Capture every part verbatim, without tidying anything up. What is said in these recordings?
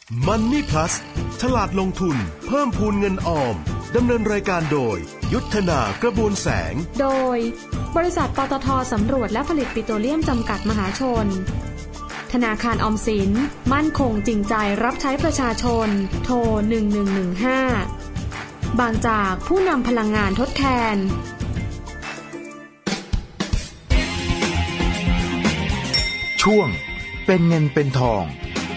Money Plus ฉลาดลงทุนเพิ่มพูนเงินออมดำเนินรายการโดยยุทธนากระบวนแสงโดยบริษัทปตท.สำรวจและผลิตปิโตรเลียมจำกัดมหาชนธนาคารออมสินมั่นคงจริงใจรับใช้ประชาชนโทรหนึ่งหนึ่งหนึ่งห้าบางจากผู้นำพลังงานทดแทนช่วงเป็นเงินเป็นทอง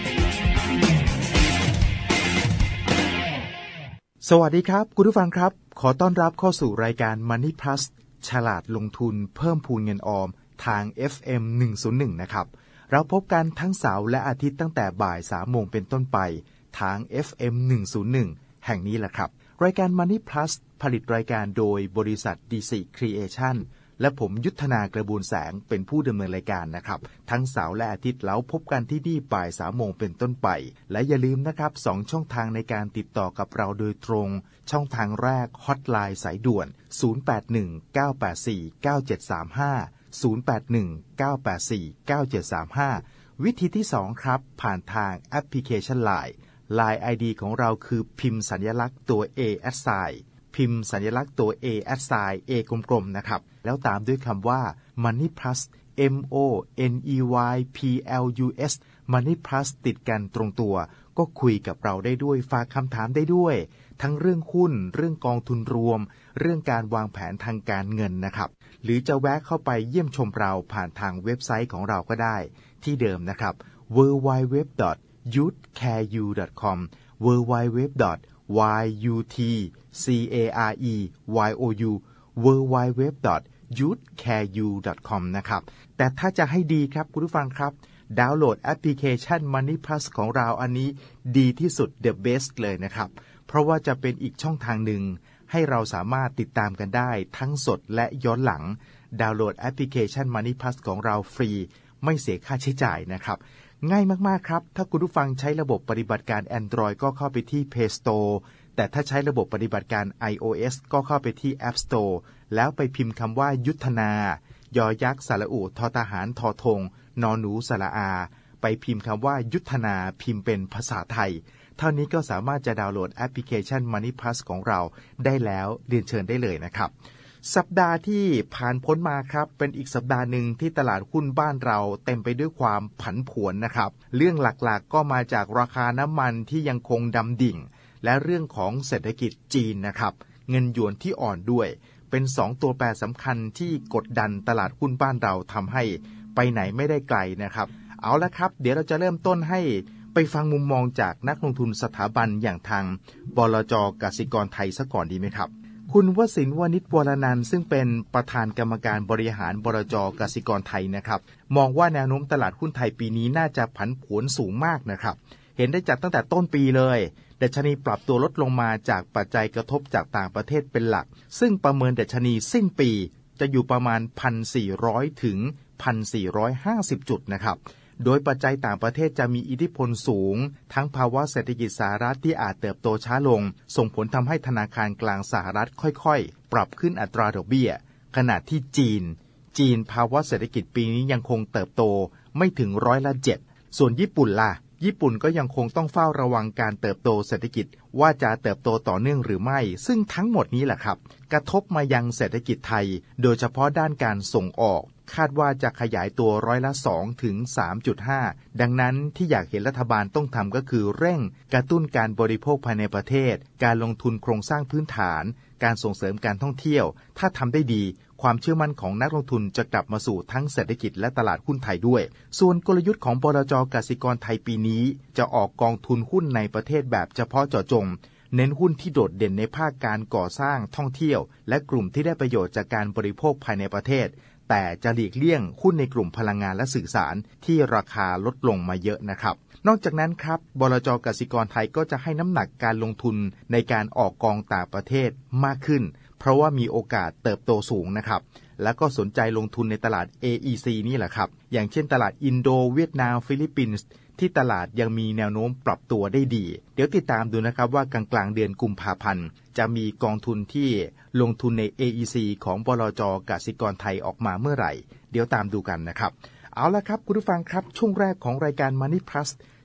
สวัสดีครับคุณผู้ฟังครับขอต้อนรับเข้าสู่รายการ Money Plus ฉลาดลงทุนเพิ่มพูนเงินออมทาง เอฟ เอ็ม หนึ่งศูนย์หนึ่ง นะครับเราพบกันทั้งเสาร์และอาทิตย์ตั้งแต่บ่าย สามโมงเป็นต้นไปทาง เอฟ เอ็ม หนึ่งศูนย์หนึ่ง แห่งนี้แหละครับรายการ Money Plus ผลิตรายการโดยบริษัท ดี ซี Creation และผมยุทธนากระบวนแสงเป็นผู้ดำเนินรายการนะครับทั้งเสาร์และอาทิตย์แล้วพบกันที่นี่บ่าย สามโมงเป็นต้นไปและอย่าลืมนะครับสองช่องทางในการติดต่อกับเราโดยตรงช่องทางแรกฮอตไลน์สายด่วนศูนย์ แปด หนึ่ง เก้า แปด สี่ เก้า เจ็ด สาม ห้า ศูนย์ แปด หนึ่ง เก้า แปด สี่ เก้า เจ็ด สาม ห้าวิธีที่สองครับผ่านทางแอปพลิเคชัน ไลน์ ไลน์ ไอ ดี ของเราคือพิมพ์สัญลักษณ์ตัว A แอทไซน์พิมพ์สัญลักษณ์ตัว A แอทไซน์ A กลมๆนะครับแล้วตามด้วยคำว่า Money Plus M O N E Y P L U S Money Plus ติดกันตรงตัวก็คุยกับเราได้ด้วยฝากคำถามได้ด้วยทั้งเรื่องหุ้นเรื่องกองทุนรวมเรื่องการวางแผนทางการเงินนะครับหรือจะแวะเข้าไปเยี่ยมชมเราผ่านทางเว็บไซต์ของเราก็ได้ที่เดิมนะครับ ดับเบิลยู ดับเบิลยู ดับเบิลยู ดอท ยูทแคร์ยู ดอท คอม ดับเบิลยู ดับเบิลยู ดับเบิลยู ดอท ยูทแคร์ยู ดับเบิลยู ดับเบิลยู ดับเบิลยู ดอท ยูทแคร์ยู ดอท คอม นะครับแต่ถ้าจะให้ดีครับคุณผู้ฟังครับดาวน์โหลดแอปพลิเคชัน Money Plus ของเราอันนี้ดีที่สุด The Best เลยนะครับเพราะว่าจะเป็นอีกช่องทางหนึ่งให้เราสามารถติดตามกันได้ทั้งสดและย้อนหลังดาวน์โหลดแอปพลิเคชัน Money Plus ของเราฟรีไม่เสียค่าใช้จ่ายนะครับง่ายมากๆครับถ้าคุณผู้ฟังใช้ระบบปฏิบัติการ Android ก็เข้าไปที่ Play Store แต่ถ้าใช้ระบบปฏิบัติการ iOS ก็เข้าไปที่ App Store แล้วไปพิมพ์คำว่ายุทธนายอยักษ์สระอุทอทหารทอธงนอหนูสระอาไปพิมพ์คำว่ายุทธนาพิมพ์เป็นภาษาไทยเท่านี้ก็สามารถจะดาวน์โหลดแอปพลิเคชัน Money Plus ของเราได้แล้วเรียนเชิญได้เลยนะครับสัปดาห์ที่ผ่านพ้นมาครับเป็นอีกสัปดาห์หนึ่งที่ตลาดหุ้นบ้านเราเต็มไปด้วยความผันผวนนะครับเรื่องหลักๆก็มาจากราคาน้ำมันที่ยังคงดำดิ่งและเรื่องของเศรษฐกิจจีนนะครับเงินหยวนที่อ่อนด้วยเป็นสองตัวแปรสำคัญที่กดดันตลาดหุ้นบ้านเราทำให้ไปไหนไม่ได้ไกลนะครับเอาละครับเดี๋ยวเราจะเริ่มต้นให้ไปฟังมุมมองจากนักลงทุนสถาบันอย่างทางบลจ.กสิกรไทยซะก่อนดีไหมครับคุณวสินทร์ วณิชวรนันท์ซึ่งเป็นประธานกรรมการบริหารบลจ.กสิกรไทยนะครับมองว่าแนวโน้มตลาดหุ้นไทยปีนี้น่าจะผันผวนสูงมากนะครับเห็นได้จากตั้งแต่ต้นปีเลยดัชนีปรับตัวลดลงมาจากปัจจัยกระทบจากต่างประเทศเป็นหลักซึ่งประเมินดัชนีสิ้นปีจะอยู่ประมาณ หนึ่งพันสี่ร้อย ถึง หนึ่งพันสี่ร้อยห้าสิบ จุดนะครับโดยปัจจัยต่างประเทศจะมีอิทธิพลสูงทั้งภาวะเศรษฐกิจสหรัฐที่อาจเติบโตช้าลงส่งผลทำให้ธนาคารกลางสหรัฐค่อยๆปรับขึ้นอัตราดอกเบี้ยขณะที่จีนจีนภาวะเศรษฐกิจปีนี้ยังคงเติบโตไม่ถึงร้อยละเจ็ดส่วนญี่ปุ่นล่ะญี่ปุ่นก็ยังคงต้องเฝ้าระวังการเติบโตเศรษฐกิจว่าจะเติบโตต่อเนื่องหรือไม่ซึ่งทั้งหมดนี้แหละครับกระทบมายังเศรษฐกิจไทยโดยเฉพาะด้านการส่งออกคาดว่าจะขยายตัวร้อยละสองถึง สามจุดห้า ดังนั้นที่อยากเห็นรัฐบาลต้องทำก็คือเร่งกระตุ้นการบริโภคภายในประเทศการลงทุนโครงสร้างพื้นฐานการส่งเสริมการท่องเที่ยวถ้าทำได้ดีความเชื่อมั่นของนักลงทุนจะกลับมาสู่ทั้งเศรษฐกิจและตลาดหุ้นไทยด้วยส่วนกลยุทธ์ของบลจ.กสิกรไทยปีนี้จะออกกองทุนหุ้นในประเทศแบบเฉพาะเจาะจงเน้นหุ้นที่โดดเด่นในภาคการก่อสร้างท่องเที่ยวและกลุ่มที่ได้ประโยชน์จากการบริโภคภายในประเทศแต่จะหลีกเลี่ยงหุ้นในกลุ่มพลังงานและสื่อสารที่ราคาลดลงมาเยอะนะครับนอกจากนั้นครับบลจ.กสิกรไทยก็จะให้น้ำหนักการลงทุนในการออกกองต่างประเทศมากขึ้นเพราะว่ามีโอกาสเติบโตสูงนะครับแล้วก็สนใจลงทุนในตลาด เอ อี ซี นี่แหละครับอย่างเช่นตลาดอินโดเวียดนามฟิลิปปินส์ที่ตลาดยังมีแนวโน้มปรับตัวได้ดีเดี๋ยวติดตามดูนะครับว่ากลางกลางเดือนกุมภาพันธ์จะมีกองทุนที่ลงทุนใน เอ อี ซี ของบลจ.กสิกรไทยออกมาเมื่อไหร่เดี๋ยวตามดูกันนะครับเอาละครับคุณผู้ฟังครับช่วงแรกของรายการ Money Plus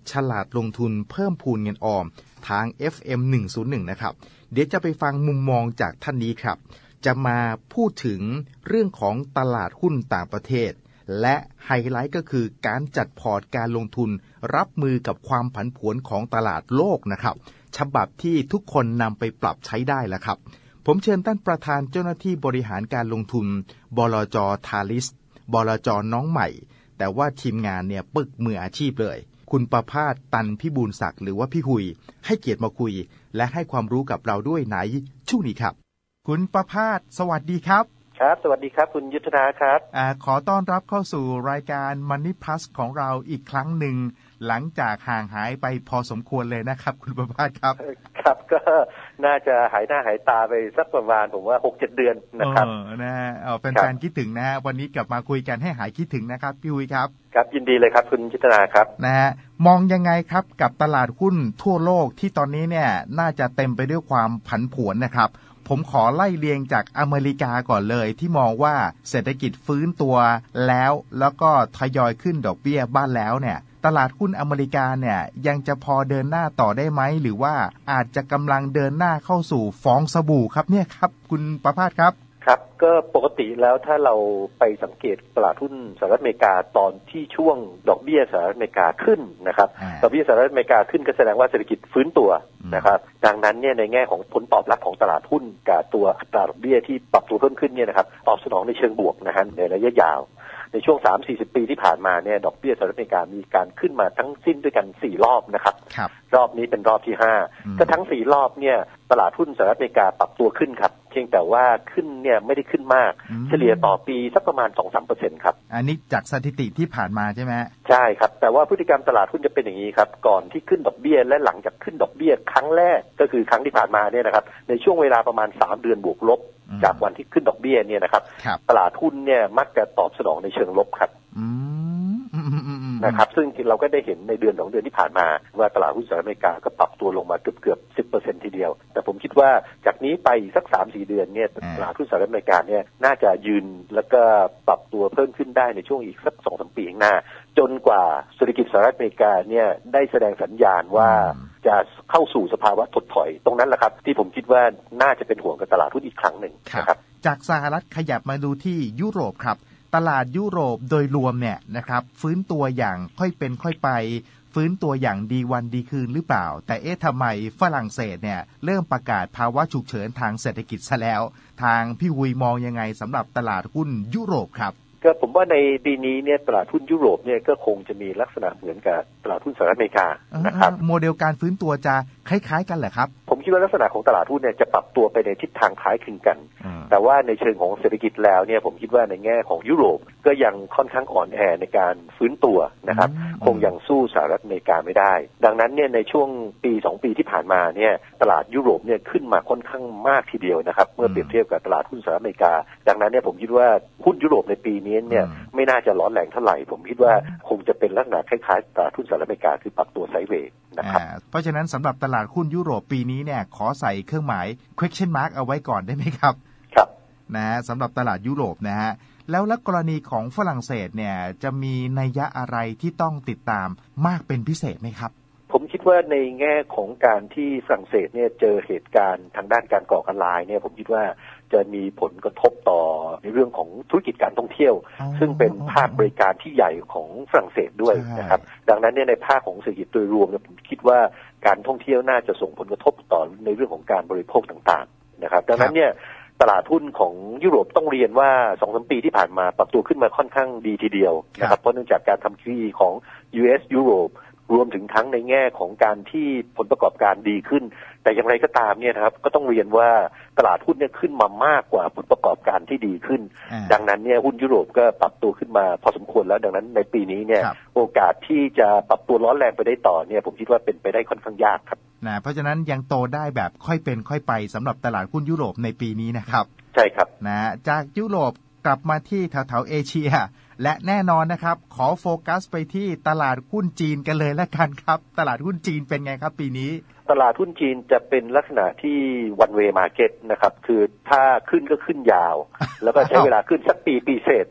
ฉลาดลงทุนเพิ่มพูนเงินออมทาง เอฟ เอ็ม หนึ่งศูนย์หนึ่ง นะครับเดี๋ยวจะไปฟังมุมมองจากท่านนี้ครับจะมาพูดถึงเรื่องของตลาดหุ้นต่างประเทศและไฮไลท์ก็คือการจัดพอร์ตการลงทุนรับมือกับความผันผวนของตลาดโลกนะครับฉบับที่ทุกคนนำไปปรับใช้ได้แล้วครับผมเชิญท่านประธานเจ้าหน้าที่บริหารการลงทุนบลจ.ทาลิสบลจ.น้องใหม่แต่ว่าทีมงานเนี่ยปึกมืออาชีพเลยคุณประภาสตันพิบูลศักดิ์หรือว่าพี่หุยให้เกียรติมาคุยและให้ความรู้กับเราด้วยในช่วงนี้ครับคุณประภาสสวัสดีครับครับสวัสดีครับคุณยุทธนาครับอ่าขอต้อนรับเข้าสู่รายการ Money Plus ของเราอีกครั้งหนึ่งหลังจากห่างหายไปพอสมควรเลยนะครับคุณประภาสครับครับก็น่าจะหายหน้าหายตาไปสักประมาณผมว่า หกเจ็ด เดือนนะครับเออนะฮะเอาแฟนๆคิดถึงนะฮะวันนี้กลับมาคุยกันให้หายคิดถึงนะครับพี่หุยครับครับยินดีเลยครับคุณยุทธนาครับนะฮะมองยังไงครับกับตลาดหุ้นทั่วโลกที่ตอนนี้เนี่ยน่าจะเต็มไปด้วยความผันผวนนะครับผมขอไล่เรียงจากอเมริกาก่อนเลยที่มองว่าเศรษฐกิจฟื้นตัวแล้วแล้วก็ทยอยขึ้นดอกเบี้ยบ้านแล้วเนี่ยตลาดหุ้นอเมริกาเนี่ยยังจะพอเดินหน้าต่อได้ไหมหรือว่าอาจจะกำลังเดินหน้าเข้าสู่ฟองสบู่ครับเนี่ยครับคุณประภาสครับครับก็ปกติแล้วถ้าเราไปสังเกตตลาดหุ้นสหรัฐอเมริกาตอนที่ช่วงดอกเบี้ยสหรัฐอเมริกาขึ้นนะครับดอกเบี้ยสหรัฐอเมริกาขึ้นก็แสดงว่าเศรษฐกิจฟื้นตัวนะครับดังนั้นเนี่ยในแง่ของผลตอบรับของตลาดหุ้นกับตัวอัตราดอกเบี้ยที่ปรับตัวเพิ่มขึ้นเนี่ยนะครับตอบสนองในเชิงบวกนะฮะในระยะยาวในช่วง สามถึงสี่สิบ ปีที่ผ่านมาเนี่ยดอกเบี้ยสหรัฐอเมริกามีการขึ้นมาทั้งสิ้นด้วยกันสี่รอบนะครับรอบนี้เป็นรอบที่ห้าก็ทั้งสี่รอบเนี่ยตลาดหุ้นสหรัฐอเมริกาปรับตัวขึ้นครับเพียงแต่ว่าขึ้นเนี่ยไม่ได้ขึ้นมากเฉลี่ยต่อปีสักประมาณ สองถึงสามเปอร์เซ็นต์ ครับอันนี้จากสถิติที่ผ่านมาใช่ไหมใช่ครับแต่ว่าพฤติกรรมตลาดหุ้นจะเป็นอย่างนี้ครับก่อนที่ขึ้นดอกเบี้ยและหลังจากขึ้นดอกเบี้ยครั้งแรกก็คือครั้งที่ผ่านมาเนี่ยนะครับในช่วงเวลาประมาณสามเดือนบวกลบจากวันที่ขึ้นดอกเบี้ยเนี่ยนะครับตลาดหุ้นเนี่ยมักจะตอบสนองในเชิงลบครับนะครับซึ่งเราก็ได้เห็นในเดือนสองเดือนที่ผ่านมาว่าตลาดหุ้นสหรัฐอเมริกาก็ปรับตัวลงมาเกือบเกือบ สิบเปอร์เซ็นต์ ทีเดียวแต่ผมคิดว่าจากนี้ไปสัก สามถึงสี่ เดือนเนี่ยตลาดหุ้นสหรัฐอเมริกาเนี่ยน่าจะยืนแล้วก็ปรับตัวเพิ่มขึ้นได้ในช่วงอีกสัก สองถึงสาม ปีข้างหน้าจนกว่าเศรษฐกิจสหรัฐอเมริกาเนี่ยได้แสดงสัญญาณว่าจะเข้าสู่สภาวะถดถอยตรงนั้นแหละครับที่ผมคิดว่าน่าจะเป็นห่วงกับตลาดหุ้นอีกครั้งหนึ่งนะครับจากสหรัฐขยับมาดูที่ยุโรปครับตลาดยุโรปโดยรวมเนี่ยนะครับฟื้นตัวอย่างค่อยเป็นค่อยไปฟื้นตัวอย่างดีวันดีคืนหรือเปล่าแต่เอ๊ะทำไมฝรั่งเศสเนี่ยเริ่มประกาศภาวะฉุกเฉินทางเศรษฐกิจซะแล้วทางพี่หุยมองยังไงสำหรับตลาดหุ้นยุโรปครับก็ผมว่าในปีนี้เนี่ยตลาดหุ้นยุโรปเนี่ยก็คงจะมีลักษณะเหมือนกับตลาดหุ้นสหรัฐอเมริกานะครับโมเดลการฟื้นตัวจะคล้ายๆกันเหรอครับผมคิดว่าลักษณะของตลาดหุ้นเนี่ยจะปรับตัวไปในทิศทางคล้ายคลึงกันแต่ว่าในเชิงของเศรษฐกิจแล้วเนี่ยผมคิดว่าในแง่ของยุโรปก็ยังค่อนข้างอ่อนแอในการฟื้นตัวนะครับคงยังสู้สหรัฐอเมริกาไม่ได้ดังนั้นเนี่ยในช่วงปีสองปีที่ผ่านมาเนี่ยตลาดยุโรปเนี่ยขึ้นมาค่อนข้างมากทีเดียวนะครับเมื่อเปรียบเทียบกับตลาดหุ้นสหรัฐอเมริกาดังนั้นเนี่ยผมคิดว่าหุ้นยุโรปในปีนี้เนี่ยไม่น่าจะร้อนแรงเท่าไหร่ผมคิดว่าคงจะเป็นลักษณะคล้ายๆตลาดหุ้นสหรัฐอเมริกาคือปรับตัวไซด์เวย์นะครับเพราะฉะนั้นสำหรับตลาดหุ้นยุโรปปีนี้เนี่ยขอใส่เครื่องหมาย question mark เอาไว้ก่อนได้ไหมครับครับนะสำหรับตลาดยุโรปนะฮะแล้วแล้วกรณีของฝรั่งเศสเนี่ยจะมีนัยยะอะไรที่ต้องติดตามมากเป็นพิเศษไหมครับผมคิดว่าในแง่ของการที่ฝรั่งเศสเนี่ยเจอเหตุการณ์ทางด้านการก่อการร้ายเนี่ยผมคิดว่าจะมีผลกระทบต่อในเรื่องของธุรกิจการท่องเที่ยวซึ่งเป็นภาคบริการที่ใหญ่ของฝรั่งเศสด้วยนะครับดังนั้นเนี่ยในภาคของเศรษฐกิจโดยรวมเนี่ยผมคิดว่าการท่องเที่ยวน่าจะส่งผลกระทบต่อในเรื่องของการบริโภคต่างๆนะครับดังนั้นเนี่ยตลาดหุ้นของยุโรปต้องเรียนว่า สองถึงสาม ปีที่ผ่านมาปรับตัวขึ้นมาค่อนข้างดีทีเดียวนะครับเพราะเนื่องจากการทำ คิว อี ของ ยู เอส ยุโรปรวมถึงทั้งในแง่ของการที่ผลประกอบการดีขึ้นแต่อย่างไรก็ตามเนี่ยนะครับก็ต้องเรียนว่าตลาดหุ้นเนี่ยขึ้นมามากกว่าผลประกอบการที่ดีขึ้นดังนั้นเนี่ยหุ้นยุโรปก็ปรับตัวขึ้นมาพอสมควรแล้วดังนั้นในปีนี้เนี่ยโอกาสที่จะปรับตัวร้อนแรงไปได้ต่อเนี่ยผมคิดว่าเป็นไปได้ค่อนข้างยากครับนะเพราะฉะนั้นยังโตได้แบบค่อยเป็นค่อยไปสำหรับตลาดหุ้นยุโรปในปีนี้นะครับใช่ครับนะจากยุโรปกลับมาที่แถวๆเอเชียและแน่นอนนะครับขอโฟกัสไปที่ตลาดหุ้นจีนกันเลยละกันครับตลาดหุ้นจีนเป็นไงครับปีนี้ตลาดหุ้นจีนจะเป็นลักษณะที่ one way market นะครับคือถ้าขึ้นก็ขึ้นยาวแล้วก็ใช้เวลาขึ้นสักปีปีเศษ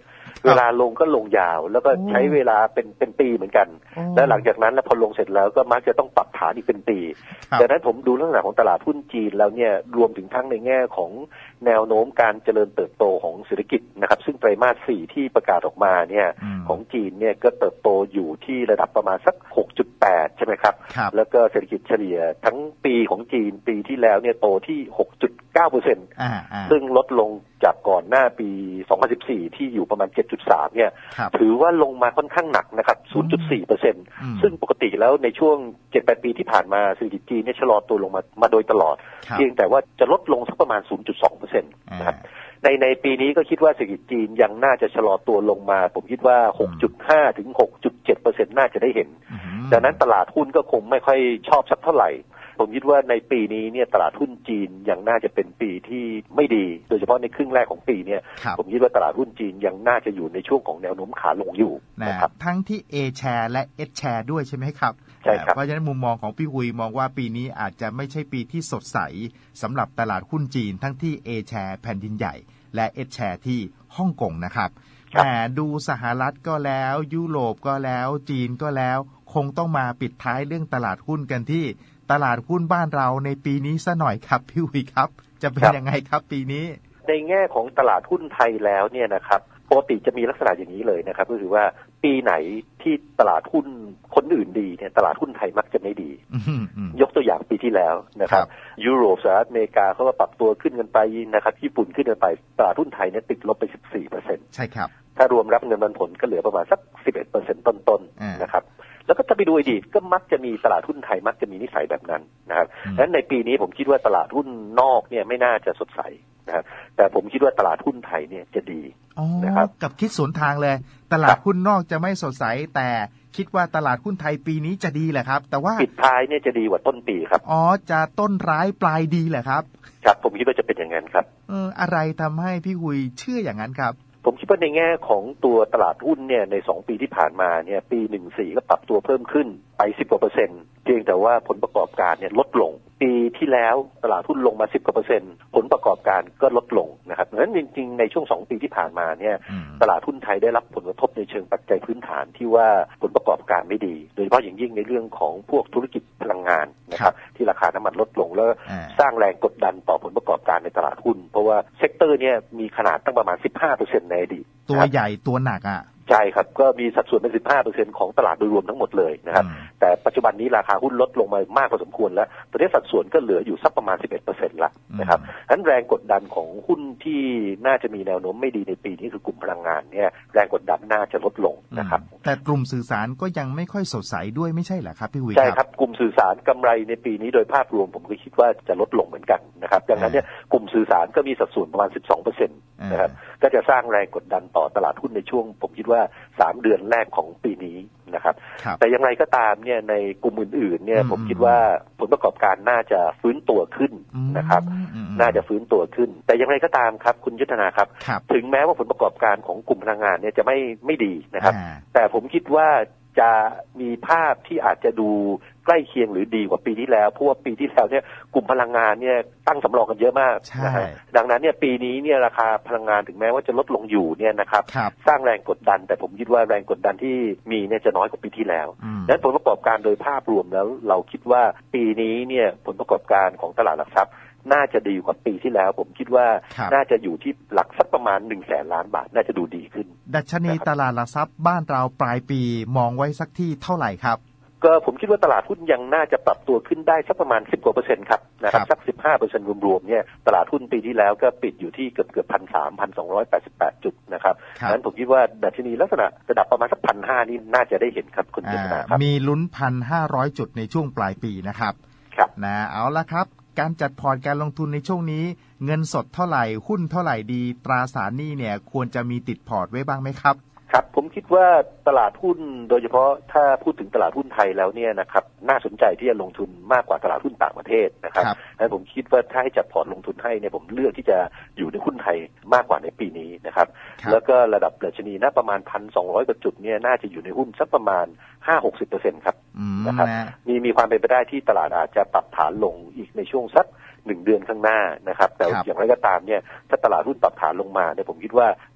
เวลาลงก็ลงยาวแล้วก็ใช้เวลาเป็นเป็นปีเหมือนกันแล้วหลังจากนั้นแล้วพอลงเสร็จแล้วก็มักจะต้องปรับฐานอีกเป็นปีดังนั้นผมดูลักษณะของตลาดหุ้นจีนแล้วเนี่ยรวมถึงทั้งในแง่ของแนวโน้มการเจริญเติบโตของเศรษฐกิจนะครับซึ่งไตรมาสสี่ที่ประกาศออกมาเนี่ยของจีนเนี่ยก็เติบโตอยู่ที่ระดับประมาณสัก หกจุดแปด ใช่ไหมครับแล้วก็เศรษฐกิจเฉลี่ยทั้งปีของจีนปีที่แล้วเนี่ยโตที่ หกจุดเก้าเปอร์เซ็นต์ ซึ่งลดลงจากก่อนหน้าปี สองพันสิบสี่ ที่อยู่ประมาณ เจ็ดจุดสาม เนี่ยถือว่าลงมาค่อนข้างหนักนะครับ ศูนย์จุดสี่เปอร์เซ็นต์ ซึ่งปกติแล้วในช่วง เจ็ดแปด ปีที่ผ่านมาเศรษฐกิจจีนเนี่ยชะลอตัวลงมามาโดยตลอดเพียงแต่ว่าจะลดลงสักประมาณ ศูนย์จุดสองเปอร์เซ็นต์ นะครับในในปีนี้ก็คิดว่าเศรษฐกิจจีนยังน่าจะชะลอตัวลงมาผมคิดว่า หกจุดห้า ถึง หกจุดเจ็ดเปอร์เซ็นต์ น่าจะได้เห็นดังนั้นตลาดหุ้นก็คงไม่ค่อยชอบสักเท่าไหร่ผมคิดว่าในปีนี้เนี่ยตลาดหุ้นจีนยังน่าจะเป็นปีที่ไม่ดีโดยเฉพาะในครึ่งแรกของปีเนี่ยผมคิดว่าตลาดหุ้นจีนยังน่าจะอยู่ในช่วงของแนวโน้มขาลงอยู่นะครับทั้งที่ A share และ S share ด้วยใช่ไหมครับใช่ครับเพราะฉะนั้นมุมมองของพี่หุยมองว่าปีนี้อาจจะไม่ใช่ปีที่สดใสสำหรับตลาดหุ้นจีนทั้งที่ A share แผ่นดินใหญ่และ S share ที่ฮ่องกงนะครับแต่ดูสหรัฐก็แล้วยุโรปก็แล้วจีนก็แล้วคงต้องมาปิดท้ายเรื่องตลาดหุ้นกันที่ตลาดหุ้นบ้านเราในปีนี้ซะหน่อยครับพี่หุยครับจะเป็นยังไงครับปีนี้ในแง่ของตลาดหุ้นไทยแล้วเนี่ยนะครับปกติจะมีลักษณะอย่างนี้เลยนะครับก็คือว่าปีไหนที่ตลาดหุ้นคนอื่นดีเนี่ยตลาดหุ้นไทยมักจะไม่ดียกตัวอย่างปีที่แล้วนะครับยุโรปสหรัฐอเมริกาเขาก็ปรับตัวขึ้นกันไปนะครับญี่ปุ่นขึ้นกันไปตลาดหุ้นไทยเนี่ยติดลบไป สิบสี่เปอร์เซ็นต์ใช่ครับถ้ารวมรับเงินปันผลก็เหลือประมาณสัก สิบเอ็ดเปอร์เซ็นต์ ต้นๆนะครับแล้วก็ถ้าไปดูอดีตก็มักจะมีตลาดหุ้นไทยมักจะมีนิสัยแบบนั้นนะครับดังนั้นในปีนี้ผมคิดว่าตลาดหุ้นนอกเนี่ยไม่น่าจะสดใสนะครับแต่ผมคิดว่าตลาดหุ้นไทยเนี่ยจะดีนะครับกับคิดสวนทางเลยตลาดหุ้นนอกจะไม่สดใสแต่คิดว่าตลาดหุ้นไทยปีนี้จะดีแหละครับแต่ว่าปิดท้ายเนี่ยจะดีกว่าต้นปีครับอ๋อจะต้นร้ายปลายดีแหละครับครับผมคิดว่าจะเป็นอย่างนั้นครับเอออะไรทำให้พี่หุยเชื่ออย่างนั้นครับผมคิดว่าในแง่ของตัวตลาดหุ้นเนี่ยในสองปีที่ผ่านมาเนี่ยปีหนึ่งสี่ก็ปรับตัวเพิ่มขึ้นไปสิบกว่าเปอร์เซ็นต์เพียงแต่ว่าผลประกอบการเนี่ยลดลงปีที่แล้วตลาดหุ้นลงมาสิบกว่าเปอร์เซ็นต์ผลประกอบการก็ลดลงนะครับดังนั้นจริงๆในช่วงสองปีที่ผ่านมาเนี่ยตลาดหุ้นไทยได้รับผลกระทบในเชิงปัจจัยพื้นฐานที่ว่าผลประกอบการไม่ดีโดยเฉพาะอย่างยิ่งในเรื่องของพวกธุรกิจพลังงานนะครับที่ราคาน้ำมันลดลงแล้วสร้างแรงกดดันต่อผลประกอบการในตลาดหุ้นเพราะว่าเซกเตอร์เนี่ยมีขนาดตั้งประมาณ สิบห้าเปอร์เซ็นต์ ในอดีตตัวใหญ่ตัวหนักอ่ะใช่ครับก็มีสัดส่วนเป็น สิบห้าเปอร์เซ็นต์ ของตลาดโดยรวมทั้งหมดเลยนะครับแต่ปัจจุบันนี้ราคาหุ้นลดลงมามากพอสมควรแล้วตอนนี้สัดส่วนก็เหลืออยู่สักประมาณ สิบเอ็ดเปอร์เซ็นต์ ละนะครับฉะนั้นแรงกดดันของหุ้นที่น่าจะมีแนวโน้มไม่ดีในปีนี้คือกลุ่มพลังงานเนี่ยแรงกดดันน่าจะลดลงนะครับแต่กลุ่มสื่อสารก็ยังไม่ค่อยสดใสด้วยไม่ใช่เหรอครับพี่หุยใช่ครับกลุ่มสื่อสารกำไรในปีนี้โดยภาพรวมผมก็คิดว่าจะลดลงเหมือนกันนะครับดังนั้นเนี่ยกลุ่มสื่อสารก็มีสัดส่วนประมาณ สิบสองเปอร์เซ็นต์ นะครับก็จะสร้างแรงกดดันต่อตลาดหุ้นในช่วงผมคิดว่าสามเดือนแรกของปีนี้นะครับแต่อย่างไรก็ตามเนี่ยในกลุ่มอื่นๆเนี่ยผมคิดว่าผลประกอบการน่าจะฟื้นตัวขึ้นนะครับน่าจะฟื้นตัวขึ้นแต่อย่างไรก็ตามครับคุณยุทธนาครับถึงแม้ว่าผลประกอบการของกลุ่มพลังงานเนี่ยจะไม่ไม่ดีนะครับแต่ผมคิดว่าจะมีภาพที่อาจจะดูใกล้เคียงหรือดีกว่าปีที่แล้วเพราะว่าปีที่แล้วเนี่ยกลุ่มพลังงานเนี่ยตั้งสำรองกันเยอะมากนะฮะดังนั้นเนี่ยปีนี้เนี่ยราคาพลังงานถึงแม้ว่าจะลดลงอยู่เนี่ยนะครับสร้างแรงกดดันแต่ผมคิดว่าแรงกดดันที่มีเนี่ยจะน้อยกว่าปีที่แล้วดังนั้นผลประกอบการโดยภาพรวมแล้วเราคิดว่าปีนี้เนี่ยผลประกอบการของตลาดหลักทรัพย์น่าจะดีกว่าปีที่แล้วผมคิดว่าน่าจะอยู่ที่หลักสักประมาณ หนึ่งแสนล้านบาทน่าจะดูดีขึ้นดัชนีตลาดหลักทรัพย์บ้านเราปลายปีมองไว้สักที่เท่าไหร่ครับก็ผมคิดว่าตลาดหุ้นยังน่าจะปรับตัวขึ้นได้สักประมาณสิบกว่าเปอร์เซ็นต์ครับนะครับสัก สิบห้าเปอร์เซ็นต์ รวมๆเนี่ยตลาดหุ้นปีที่แล้วก็ปิดอยู่ที่เกือบเกือบ หนึ่งพันสามร้อย หนึ่งพันสองร้อยแปดสิบแปด จุดนะครับดังนั้นผมคิดว่าดัชนีลักษณะระดับประมาณสัก หนึ่งพันห้าร้อย นี่น่าจะได้เห็นครับคุณเจษฎาครับมีลุ้น หนึ่งพันห้าร้อย จุดในช่วงปลายปีนะครับครับนะเอาละครับการจัดพอร์ตการลงทุนในช่วงนี้เงินสดเท่าไหร่หุ้นเท่าไหร่ดีตราสารหนี้เนี่ยควรจะมีติดพอร์ตไว้บ้างไหมครับครับผมคิดว่าตลาดหุ้นโดยเฉพาะถ้าพูดถึงตลาดหุ้นไทยแล้วเนี่ยนะครับน่าสนใจที่จะลงทุนมากกว่าตลาดหุ้นต่างประเทศนะครับและผมคิดว่าถ้าให้จัดพอร์ตลงทุนให้เนี่ยผมเลือกที่จะอยู่ในหุ้นไทยมากกว่าในปีนี้นะครับแล้วก็ระดับดัชนีน่าประมาณ หนึ่งพันสองร้อย กว่าจุดเนี่ยน่าจะอยู่ในหุ้นสักประมาณ ห้าถึงหกสิบเปอร์เซ็นต์ ครับนะครับมีมีความเป็นไปได้ที่ตลาดอาจจะปรับฐานลงอีกในช่วงสักหนึ่งเดือนข้างหน้านะครับแต่อย่างไรก็ตามเนี่ยถ้าตลาดหุ้นปรับฐานลงมาเนี่ยผมคิดว่า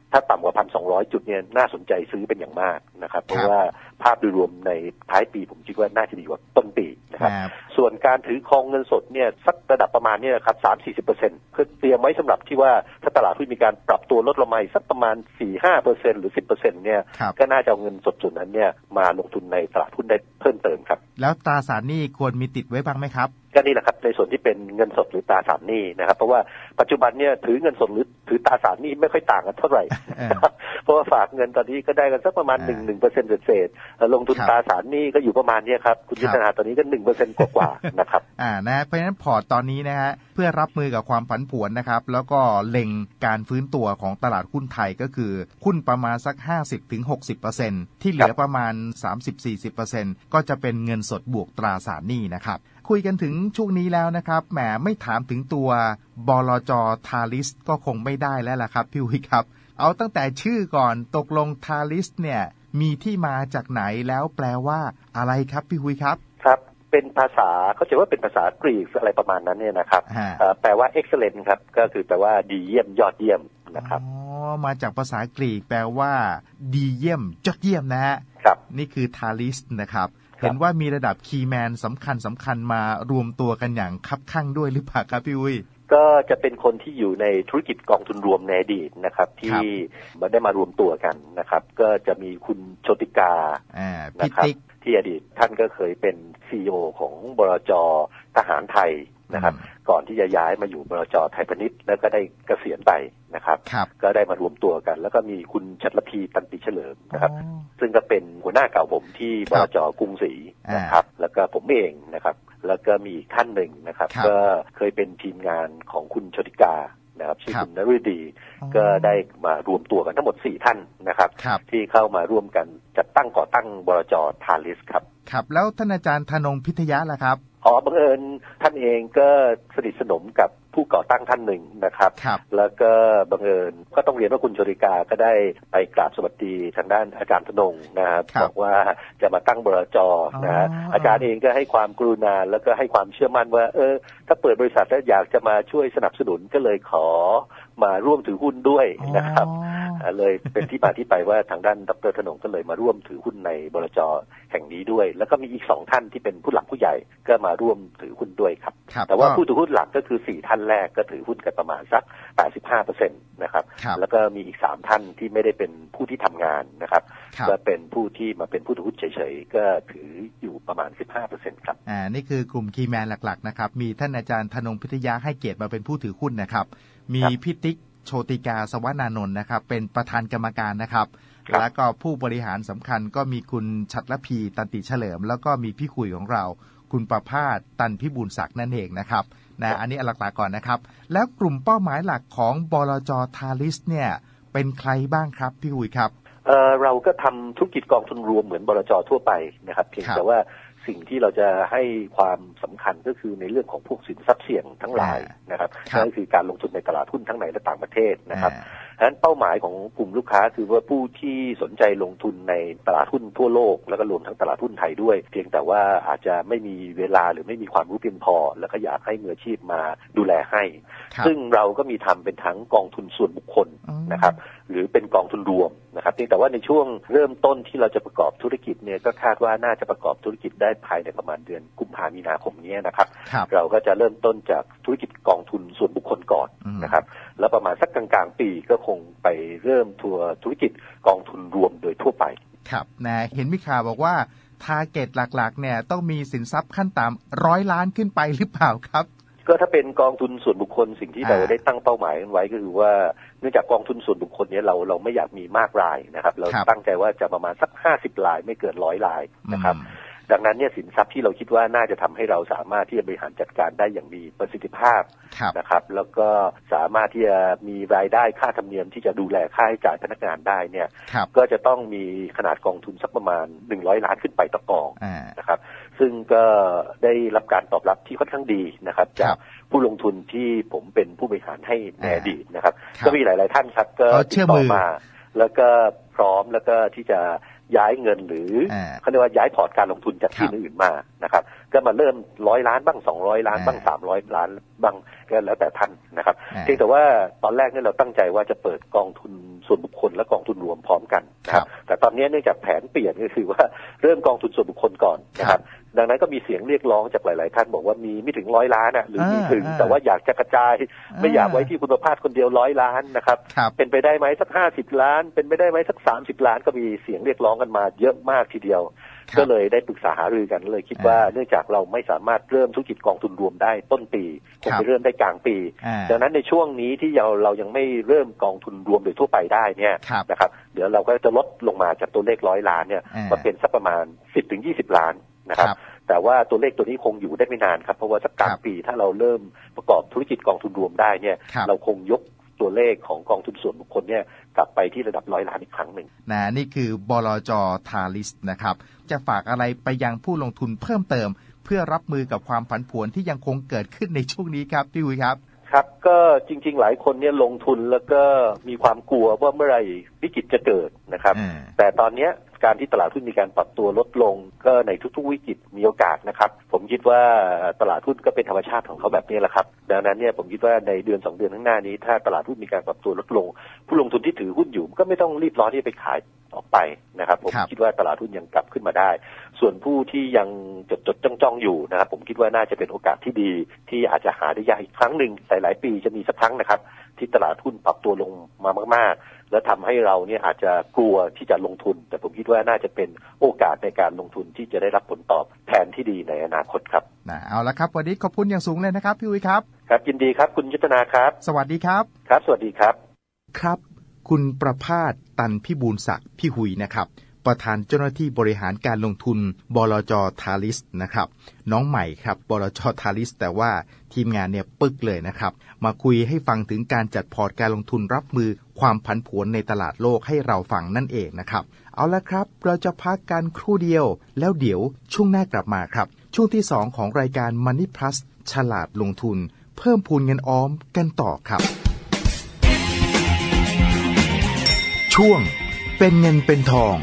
ถ้าต่ำกว่า หนึ่งพันสองร้อย จุดเนี่ยน่าสนใจซื้อเป็นอย่างมากนะครับเพราะว่าภาพโดยรวมในท้ายปีผมคิดว่าน่าจะดีกว่าต้นปีนะครับส่วนการถือครองเงินสดเนี่ยสักระดับประมาณนี้นะครับ สามถึงสี่สิบเปอร์เซ็นต์ เพื่อเตรียมไว้สำหรับที่ว่าถ้าตลาดหุ้นมีการปรับตัวลดลงมาสักประมาณ สี่ถึงห้าเปอร์เซ็นต์ หรือ สิบเปอร์เซ็นต์ เนี่ยก็น่าจะเอาเงินสดส่วนนั้นเนี่ยมาลงทุนในตลาดหุ้นได้เพิ่มเติมครับแล้วตราสารหนี้ควรมีติดไว้บ้างไหมครับก็นี่แหละครับในส่วนที่เป็นเงินสดหรือตราสารหนี้นะครับเพราะว่าปัจจุบันเนี่ยถือเงินสดหรือถือตราสารหนี้ไม่ค่อยต่างกันเท่าไหร่ เพราะว่าฝากเงินตอนนี้ก็ได้กันสักประมาณ หนึ่ง หนึ่งเปอร์เซ็นต์ เศษๆลงทุนตราสารหนี้ก็อยู่ประมาณนี้ครับคุณยุทธนาตอนนี้ก็ หนึ่งเปอร์เซ็นต์ กว่าๆนะครับอ่านะเพราะฉะนั้นพอร์ตตอนนี้นะฮะเพื่อรับมือกับความผันผวนนะครับแล้วก็เล็งการฟื้นตัวของตลาดหุ้นไทยก็คือหุ้นประมาณสัก ห้าสิบถึงหกสิบเปอร์เซ็นต์ ที่เหลือประมาณ สามสิบถึงสี่สิบเปอร์เซ็นต์ ก็จะเป็นเงินสดบวกตราสารหนี้นะครับคุยกันถึงช่วงนี้แล้วนะครับแหมไม่ถามถึงตัวบลจ.ทาลิสก็คงไม่ได้แล้วล่ะครับพี่วิครับเอาตั้งแต่ชื่อก่อนตกลงทาลิสเนี่ยมีที่มาจากไหนแล้วแปลว่าอะไรครับพี่หุยครับครับเป็นภาษาเขาจะว่าเป็นภาษากรีกอะไรประมาณนั้นเนี่ยนะครับแปลว่า excellent ครับก็คือแปลว่าดีเยี่ยมยอดเยี่ยมนะครับอ๋อมาจากภาษากรีกแปลว่าดีเยี่ยมยอดเยี่ยมนะฮะครับนี่คือทาลิสนะครับเห็นว่ามีระดับคีย์แมนสำคัญสำคัญมารวมตัวกันอย่างคับคั่งด้วยหรือเปล่าครับพี่อุ้ยก็จะเป็นคนที่อยู่ในธุรกิจกองทุนรวมในอดีตนะครับที่มาได้มารวมตัวกันนะครับก็จะมีคุณโชติกานะครับที่อดีตท่านก็เคยเป็น ซี อี โอ ของบลจ.ทหารไทยนะครับก่อนที่จะย้ายมาอยู่บลจ.ไทยพาณิชย์แล้วก็ได้เกษียณไปนะครับก็ได้มารวมตัวกันแล้วก็มีคุณชัตรพีตันติเฉลิมนะครับซึ่งก็เป็นหัวหน้าเก่าผมที่บลจ.กรุงศรีนะครับแล้วก็ผมเองนะครับแล้วก็มีท่านหนึ่งนะครับก็เคยเป็นทีมงานของคุณโชติกานะครับชื่อคุณนฤดีก็ได้มารวมตัวกันทั้งหมดสี่ท่านนะครับที่เข้ามาร่วมกันจัดตั้งก่อตั้งบลจ.ทาลิสครับครับแล้วท่านอาจารย์ธนงพิทยะล่ะครับอ๋อบังเอิญท่านเองก็สนิทสนมกับผู้ก่อตั้งท่านหนึ่งนะครับแล้วก็บังเอิญก็ต้องเรียนว่าคุณโชติกาก็ได้ไปกราบสวัสดีทางด้านอาจารย์ธนงนะครับบอกว่าจะมาตั้งบลจ.นะฮะอาจารย์เองก็ให้ความกรุณาแล้วก็ให้ความเชื่อมั่นว่าเออถ้าเปิดบริษัทแล้วอยากจะมาช่วยสนับสนุนก็เลยขอมาร่วมถือหุ้นด้วยนะครับเลยเป็นที่มาที่ไปว่าทางด้านดร.ธนงก็เลยมาร่วมถือหุ้นในบลจ.แห่งนี้ด้วยแล้วก็มีอีกสองท่านที่เป็นผู้หลักผู้ใหญ่ก็มาร่วมถือหุ้นด้วยครับแต่ว่าผู้ถือหุ้นหลักก็คือสี่ท่านแรกก็ถือหุ้นกันประมาณสัก แปดสิบห้าเปอร์เซ็นต์ นะครับแล้วก็มีอีกสามท่านที่ไม่ได้เป็นผู้ที่ทำงานนะครับก็เป็นผู้ที่มาเป็นผู้ถือหุ้นเฉยๆก็ถืออยู่ประมาณ สิบห้าเปอร์เซ็นต์ ครับอ่านี่คือกลุ่มคีย์แมนหลักๆนะครับมีท่านอาจารย์ธนงพิทยะให้เกียรติมาเป็นผู้ถือหุ้นนะครับมีพี่ติ๊กโชติกาสวนานนท์นะครับเป็นประธานกรรมการนะครับแล้วก็ผู้บริหารสำคัญก็มีคุณชัตรพีตันติเฉลิมแล้วก็มีพี่คุยของเราคุณประภาสตันพิบูลศักดิ์นั่นเองนะครับนะอันนี้หลักๆก่อนนะครับแล้วกลุ่มเป้าหมายหลักของบลจ.ทาลิสเนี่ยเป็นใครบ้างครับพี่คุยครับเออเราก็ทำธุรกิจกองทุนรวมเหมือนบลจ.ทั่วไปนะครับเพียงแต่ว่าสิ่งที่เราจะให้ความสำคัญก็คือในเรื่องของพวกสินทรัพย์เสี่ยงทั้งหลายนะครับนั่นคือการลงทุนในตลาดหุ้นทั้งในและต่างประเทศนะครับดังนั้นเป้าหมายของกลุ่มลูกค้าคือว่าผู้ที่สนใจลงทุนในตลาดหุ้นทั่วโลกแล้วก็รวมทั้งตลาดหุ้นไทยด้วยเพียงแต่ว่าอาจจะไม่มีเวลาหรือไม่มีความรู้เพียงพอแล้วก็อยากให้มืออาชีพมาดูแลให้ซึ่งเราก็มีทำเป็นทั้งกองทุนส่วนบุคคลนะครับหรือเป็นกองทุนรวมนะครับเพียงแต่ว่าในช่วงเริ่มต้นที่เราจะประกอบธุรกิจเนี่ยก็คาดว่าน่าจะประกอบธุรกิจได้ภายในประมาณเดือนกุมภาพันธ์มีนาคมนี้นะครับเราก็จะเริ่มต้นจากธุรกิจกองทุนส่วนบุคคลก่อนนะครับแล้วประมาณสักกลางๆปีก็คงไปเริ่มทัวร์ธุรกิจกองทุนรวมโดยทั่วไปครับนะเห็นมีข่าวบอกว่าทาร์เก็ตหลักๆเนี่ยต้องมีสินทรัพย์ขั้นต่ำร้อยล้านขึ้นไปหรือเปล่าครับก็ถ้าเป็นกองทุนส่วนบุคคลสิ่งที่เราได้ตั้งเป้าหมายกันไว้ก็คือว่าเนื่องจากกองทุนส่วนบุคคลนี้เราเราไม่อยากมีมากรายนะครับเราตั้งใจว่าจะประมาณสักห้าสิบรายไม่เกินร้อยรายนะครับดังนั้นเนี่ยสินทรัพย์ที่เราคิดว่าน่าจะทำให้เราสามารถที่จะบริหารจัดการได้อย่างมีประสิทธิภาพนะครับแล้วก็สามารถที่จะมีรายได้ค่าธรรมเนียมที่จะดูแลค่าใช้จ่ายพนักงานได้เนี่ยก็จะต้องมีขนาดกองทุนสักประมาณหนึ่งร้อยล้านขึ้นไปต่อกองนะครับซึ่งก็ได้รับการตอบรับที่ค่อนข้างดีนะครับจากผู้ลงทุนที่ผมเป็นผู้บริหารให้ในอดีตนะครับก็มีหลายๆท่านครับก็ติดต่อมาแล้วก็พร้อมแล้วก็ที่จะย้ายเงินหรือเขาเรียกว่าย้ายพอร์ตการลงทุนจากที่อื่นมานะครับก็มาเริ่มร้อยล้านบ้างสองร้อยล้านบ้างสามร้อยล้านบ้างก็แล้วแต่ท่านนะครับเพียงแต่ว่าตอนแรกเนี่ยเราตั้งใจว่าจะเปิดกองทุนส่วนบุคคลและกองทุนรวมพร้อมกันนะครับแต่ตอนนี้เนื่องจากแผนเปลี่ยนก็คือว่าเริ่มกองทุนส่วนบุคคลก่อนนะครับดังนั้นก็มีเสียงเรียกร้องจากหลายๆท่านบอกว่ามีไม่ถึงร้อยล้านอ่ะหรือมีถึงแต่ว่าอยากจะกระจายไม่อยากไว้ที่คุณประภาสคนเดียวร้อยล้านนะครับเป็นไปได้ไหมสักห้าสิบล้านเป็นไปได้ไหมสักสามสิบล้านก็มีเสียงเรียกร้องกันมาเยอะมากทีเดียวก็เลยได้ปรึกษาหารือกันเลยคิดว่าเนื่องจากเราไม่สามารถเริ่มธุรกิจกองทุนรวมได้ต้นปีคงไปเริ่มได้กลางปีดังนั้นในช่วงนี้ที่เราเรายังไม่เริ่มกองทุนรวมโดยทั่วไปได้เนี่ยนะครับเดี๋ยวเราก็จะลดลงมาจากตัวเลขร้อยล้านเนี่ยมาเป็นสักประมาณสิบถึงยี่สิบล้านนะครับแต่ว่าตัวเลขตัวนี้คงอยู่ได้ไม่นานครับเพราะว่าสักกลางปีถ้าเราเริ่มประกอบธุรกิจกองทุนรวมได้เนี่ยเราคงยกตัวเลขของกองทุนส่วนบุคคลเนี่ยกลับไปที่ระดับร้อยล้านอีกครั้งหนึ่งนะนี่คือบลจ.ทาลิสนะครับจะฝากอะไรไปยังผู้ลงทุนเพิ่มเติมเพื่อรับมือกับความผันผวนที่ยังคงเกิดขึ้นในช่วงนี้ครับพี่หุยครับครับก็จริงๆหลายคนเนี่ยลงทุนแล้วก็มีความกลัวว่าเมื่อไหร่วิกฤตจะเกิดนะครับแต่ตอนนี้การที่ตลาดหุ้นมีการปรับตัวลดลงก็ในทุกๆวิกฤตมีโอกาสนะครับผมคิดว่าตลาดหุ้นก็เป็นธรรมชาติของเขาแบบนี้แหละครับดังนั้นเนี่ยผมคิดว่าในเดือนสองเดือนข้างหน้านี้ถ้าตลาดหุ้นมีการปรับตัวลดลงผู้ลงทุนที่ถือหุ้นอยู่ก็ไม่ต้องรีบร้อนที่จะไปขายออกไปนะครับผมคิดว่าตลาดหุ้นยังกลับขึ้นมาได้ส่วนผู้ที่ยังจดจดจ้องจ้องอยู่นะครับผมคิดว่าน่าจะเป็นโอกาสที่ดีที่อาจจะหาได้ยากอีกครั้งหนึ่งหลายๆปีจะมีสักครั้งนะครับที่ตลาดหุ้นปรับตัวลงมามากๆและทำให้เราเนี่ยอาจจะกลัวที่จะลงทุนแต่ผมคิดว่าน่าจะเป็นโอกาสในการลงทุนที่จะได้รับผลตอบแทนที่ดีในอนาคตครับนะเอาละครับวันนี้ขอบคุณอย่างสูงเลยนะครับพี่อุ้ยครับครับยินดีครับคุณยุทธนาครับสวัสดีครับครับสวัสดีครับครับคุณประภาสตันพิบูลศักดิ์พี่หุยนะครับประธานเจ้าหน้าที่บริหารการลงทุนบลจ.ทาลิสนะครับน้องใหม่ครับบลจ.ทาลิสแต่ว่าทีมงานเนี่ยปึกเลยนะครับมาคุยให้ฟังถึงการจัดพอร์ตการลงทุนรับมือความผันผวนในตลาดโลกให้เราฟังนั่นเองนะครับเอาละครับเราจะพักกันครู่เดียวแล้วเดี๋ยวช่วงหน้ากลับมาครับช่วงที่สองของรายการ Money Plus ฉลาดลงทุนเพิ่มพูนเงินออมกันต่อครับช่วงเป็นเงินเป็นทอง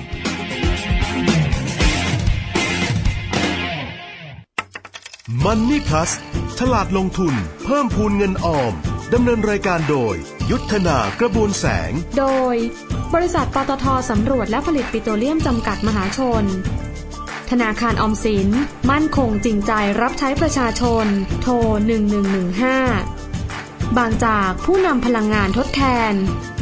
Money Plus ฉลาดลงทุนเพิ่มพูนเงินออมดำเนินรายการโดยยุทธนากระบวนแสงโดยบริษัทปตท.สำรวจและผลิตปิโตรเลียมจำกัดมหาชนธนาคารออมสินมั่นคงจริงใจรับใช้ประชาชนโทรหนึ่งหนึ่งหนึ่งห้าบางจากผู้นำพลังงานทดแทน